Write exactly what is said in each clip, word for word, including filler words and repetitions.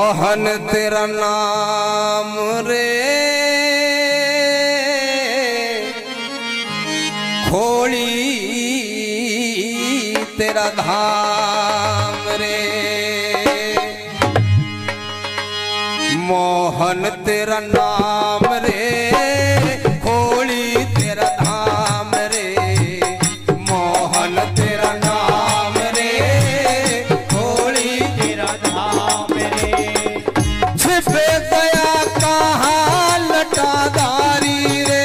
मोहन तेरा नाम रे खोली तेरा धाम रे मोहन तेरा नाम रे खोली तेरा धाम रे मोहन तेरा नाम रे खोली तेरा धाम रे छिपे गया कहाँ लटादारी रे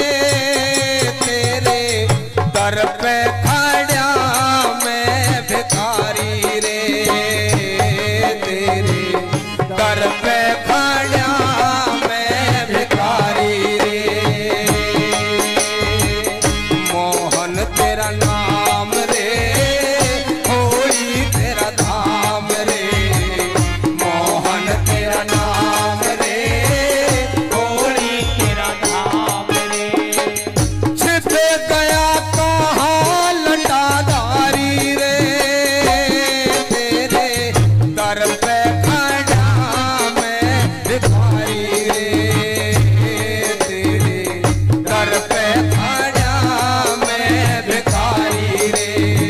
तेरे दर पे खड़ा मैं भिखारी रे तेरे दर पे खड़ा मैं भिखारी रे मोहन तेरा नाम रे खोली तेरा धाम रे मोहन तेरा नाम रे खोली तेरा धाम रे छिपे गया कहाँ लटादारी रे तेरे दर पे खड़ा मैं भिखारी रे तेरे दर पे खड़ा मैं भिखारी रे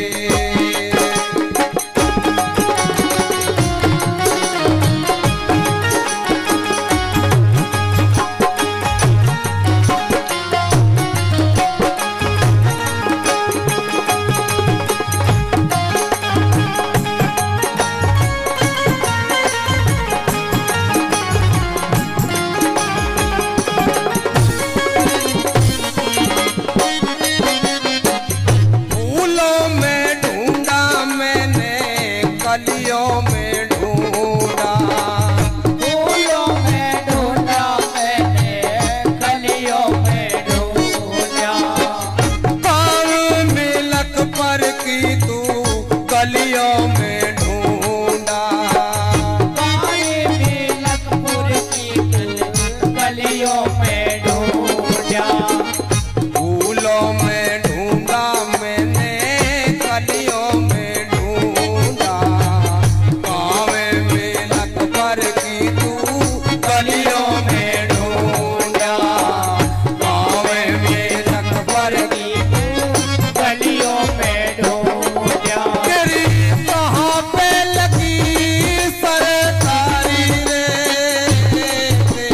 फूलों में ढूंढा मैंने कलियों में ढूंढा फूलों में ढूंढा मैंने कलियों में ढूंढा पाँव मिलक पर की तू कलियों में ढूंढा पाए मिलकपुर की कलियों में ढूंढा फूलों में ढूंढा मैंने कलियों में ढूंढा पाँव मिलक पर की तू कलियों में ढूंढा पाँव मिलक पर की कलियों में ढूंढा तेरी कहाँ पे लगी सरकारी रे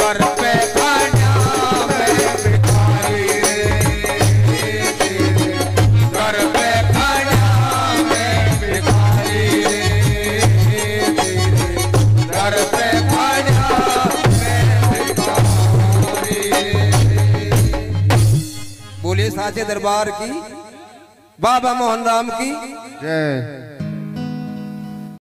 दर पे खड़ा मैं भिखारी रे, तेरे दर पे खड़ा मैं भिखारी रे, तेरे दर पे खड़ा मैं भिखारी रे। बोलिए साचे दरबार की, बाबा मोहन राम की जय।